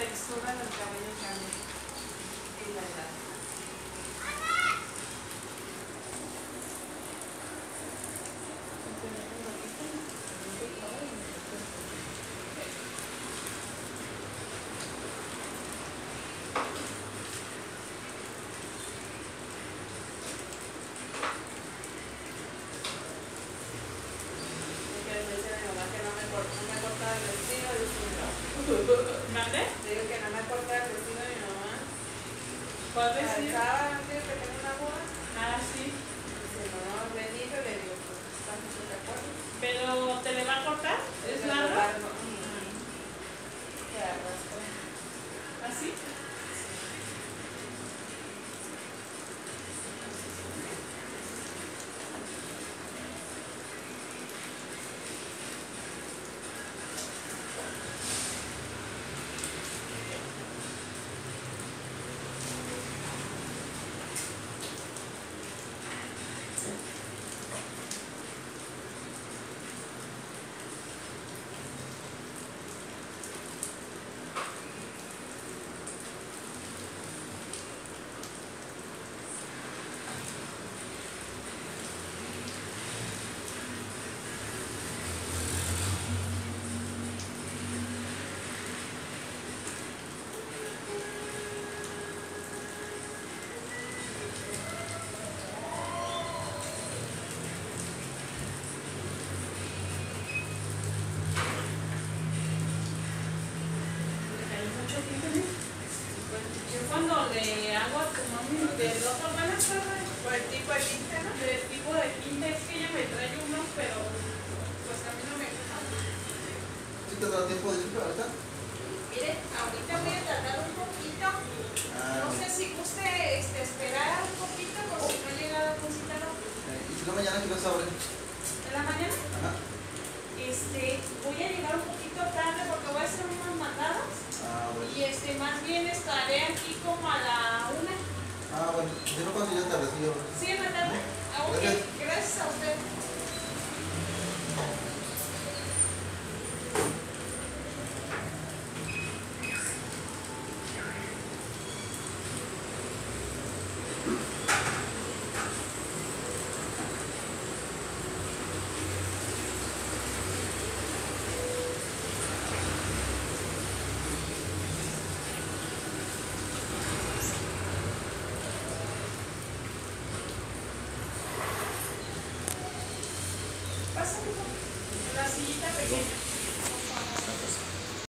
textura del cabello cambia y la edad. ¿Mande? Digo que no me corta el vestido de mi mamá. ¿Cuál vestido? Antes de tener una boda. Ah, sí. Dice, no, Benito, le digo, pues estamos de acuerdo. ¿Pero te le va a cortar? ¿Es largo? ¿Así? Yo cuando le hago a tu mami de dos hermanas, Por el tipo de pinta, ¿no? del tipo de pinta, es que ella me trae unos, pero pues a mí no me gusta. ¿Sí te da tiempo de ir para acá? Mire, ahorita voy a tardar un poquito. No sé si guste esperar un poquito por si no llega la cosita, ¿no? ¿Y si no mañana qué nos abren? ¿En la mañana? Ajá. Voy a llegar un poquito tarde porque voy a hacer unas mandadas. Bueno. Y más bien estaré aquí como a la 1. Bueno. Si no cuando ya te recibo. ¿Sí, en la tarde? Ok, gracias a usted. Pásame la sillita pequeña.